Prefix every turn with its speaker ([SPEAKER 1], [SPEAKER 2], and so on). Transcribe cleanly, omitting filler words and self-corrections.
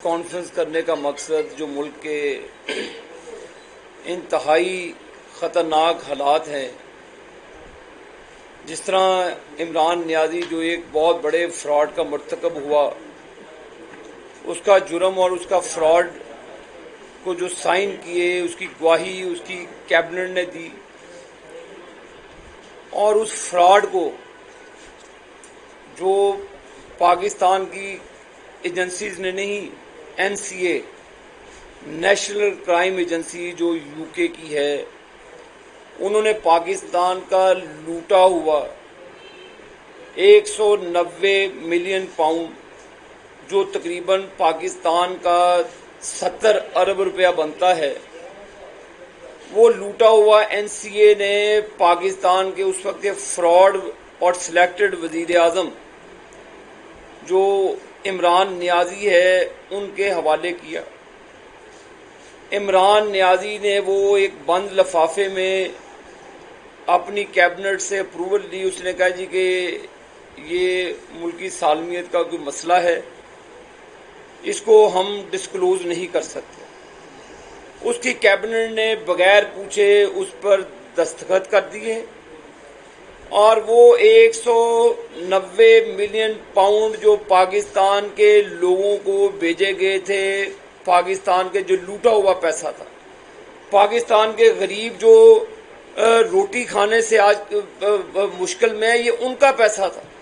[SPEAKER 1] Conference करने का मकसद जो मुल्क के इंतहाई ख़तरनाक हालात हैं, जिस तरह इमरान नियाज़ी जो एक बहुत बड़े फ्रॉड का मर्तकब हुआ, उसका जुर्म और उसका फ्रॉड को जो साइन किए, उसकी गवाही उसकी कैबिनेट ने दी, और उस फ्रॉड को जो पाकिस्तान की एजेंसीज ने नहीं, NCA नेशनल क्राइम एजेंसी जो UK की है, उन्होंने पाकिस्तान का लूटा हुआ 190 मिलियन पाउंड, जो तकरीबन पाकिस्तान का 70 अरब रुपया बनता है, वो लूटा हुआ NCA ने पाकिस्तान के उस वक्त के फ्रॉड और सिलेक्टेड वजीर आज़म जो इमरान नियाज़ी है उनके हवाले किया। इमरान नियाज़ी ने वो एक बंद लिफाफे में अपनी कैबिनेट से अप्रूवल ली। उसने कहा जी कि ये मुल्की सालमियत का कोई मसला है, इसको हम डिस्क्लोज नहीं कर सकते। उसकी कैबिनेट ने बगैर पूछे उस पर दस्तखत कर दिए और वो 190 मिलियन पाउंड जो पाकिस्तान के लोगों को भेजे गए थे, पाकिस्तान के जो लूटा हुआ पैसा था, पाकिस्तान के गरीब जो रोटी खाने से आज मुश्किल में है, ये उनका पैसा था।